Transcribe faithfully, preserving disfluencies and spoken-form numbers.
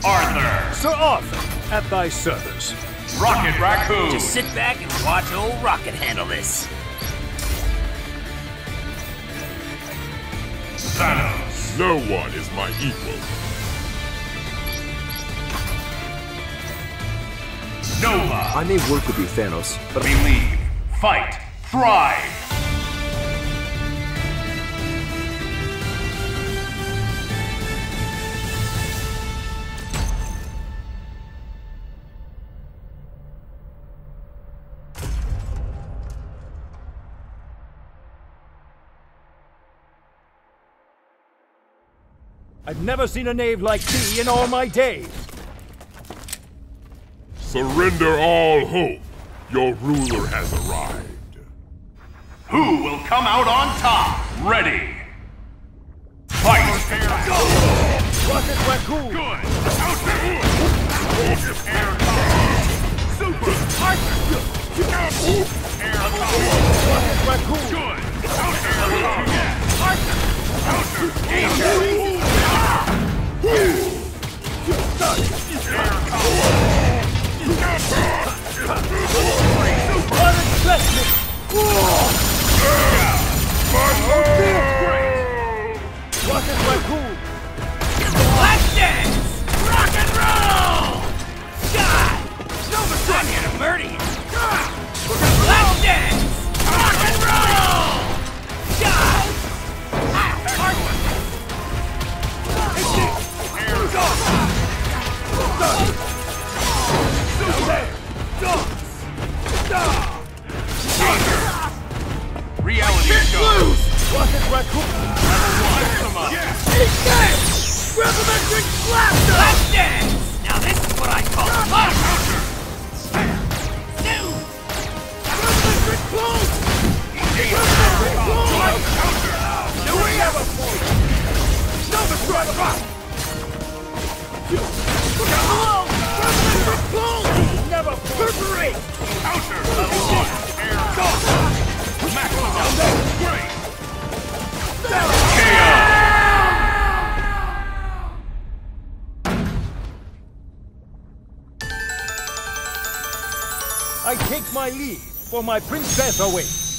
Arthur. Sir Arthur, at thy service. Rocket Raccoon. Just sit back and watch old Rocket handle this. Thanos. No one is my equal. Nova. I may work with you, Thanos, but Believe. Fight. Thrive. I've never seen a knave like thee in all my days. Surrender all hope. Your ruler has arrived. Who will come out on top? Ready. Fight. Rocket Raccoon! Good. Air power. Super. Air power. Rocket Raccoon! Good. Air power. Danger. Rocket Raccoon! Let's dance! Rock and roll! God! I'm here to murder you! Let's dance! Rock and roll! God! Reality show. Rocket Raccoon! Come on. Gravimetric Blaster! Let's dance! Now this is what I call a fun! Gravimetric Pulse! Gravimetric Pulse! Do we have a point? Nova Strike! Down below! Gravimetric Pulse! Never perforate! Counter. Level one. Air go. Maximum. Great. K O. I take my leave, for my princess awaits.